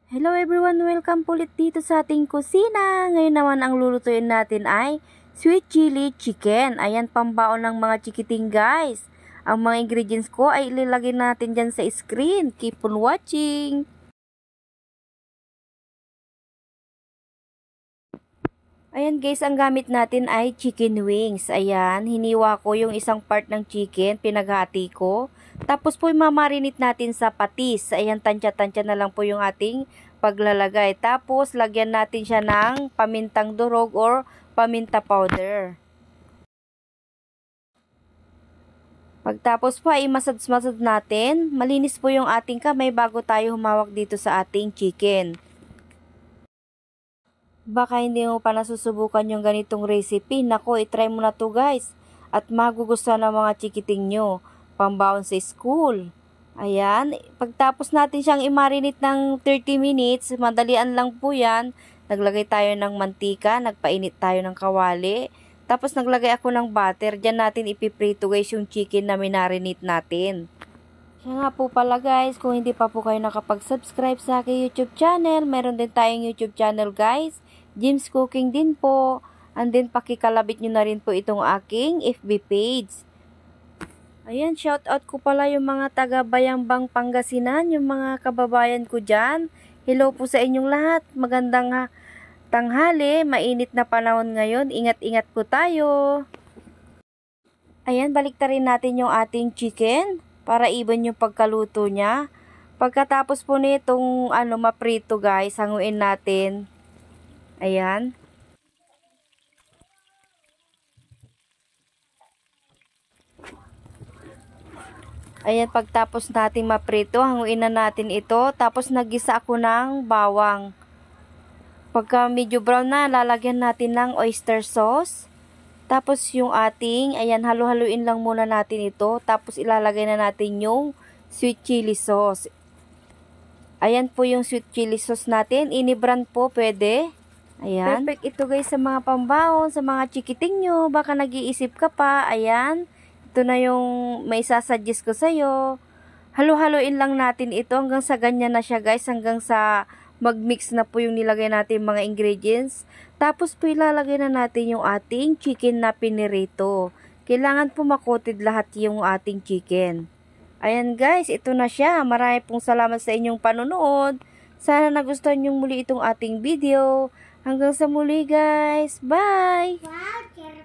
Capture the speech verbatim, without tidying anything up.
Hello everyone! Welcome po ulit dito sa ating kusina. Ngayon naman ang lulutuin natin ay sweet chili chicken. Ayan, pambaon ng mga chikiting guys. Ang mga ingredients ko ay ilalagay natin dyan sa screen. Keep on watching! Ayan guys, ang gamit natin ay chicken wings. Ayan, hiniwa ko yung isang part ng chicken, pinaghati ko. Tapos po mamarinate natin sa patis. Ayan, tansya-tansya na lang po yung ating paglalagay. Tapos lagyan natin siya ng pamintang durog or paminta powder. Pagtapos po ay masad-masad natin. Malinis po yung ating kamay bago tayo humawak dito sa ating chicken. Baka hindi mo pa nasusubukan yung ganitong recipe. Nako, itry mo na to guys. At magugustuhan ng mga chikiting nyo. Pambaon sa school. Ayan. Pagtapos natin siyang i-marinate ng thirty minutes, madalian lang po yan. Naglagay tayo ng mantika, nagpainit tayo ng kawali. Tapos naglagay ako ng butter. Diyan natin ipiprito guys yung chicken na minarinate natin. Siya nga po pala guys, kung hindi pa po kayo nakapag-subscribe sa aking YouTube channel, meron din tayong YouTube channel guys. Jim's Cooking din po. And then pakikalabit nyo na rin po itong aking F B page. Ayan, shout out ko pala yung mga taga Bayambang Pangasinan, yung mga kababayan ko dyan. Hello po sa inyong lahat. Magandang tanghali, mainit na panahon ngayon. Ingat-ingat po tayo. Ayan, baliktarin natin yung ating chicken para even yung pagkaluto niya. Pagkatapos po nitong ano, maprito guys, hanguin natin. Ayan. Ayan, pagtapos natin maprito, hanguin na natin ito. Tapos nagisa ako ng bawang. Pagka medyo brown na, lalagyan natin ng oyster sauce. Tapos yung ating, ayan, halu-haluin lang muna natin ito. Tapos ilalagay na natin yung sweet chili sauce. Ayan po yung sweet chili sauce natin. Ini-brand po, pwede. Ayan. Perfect ito guys sa mga pambaon, sa mga chikiting nyo. Baka nag-iisip ka pa. Ayan. Ito na yung may sasuggest ko sa'yo. Halu-haluin lang natin ito hanggang sa ganyan na siya guys. Hanggang sa mag-mix na po yung nilagay natin mga ingredients. Tapos po ilalagay na natin yung ating chicken na pinirito. Kailangan po makotid lahat yung ating chicken. Ayan guys, ito na siya. Marami pong salamat sa inyong panonood. Sana nagustuhan nyo muli itong ating video. Hanggang sa muli guys. Bye!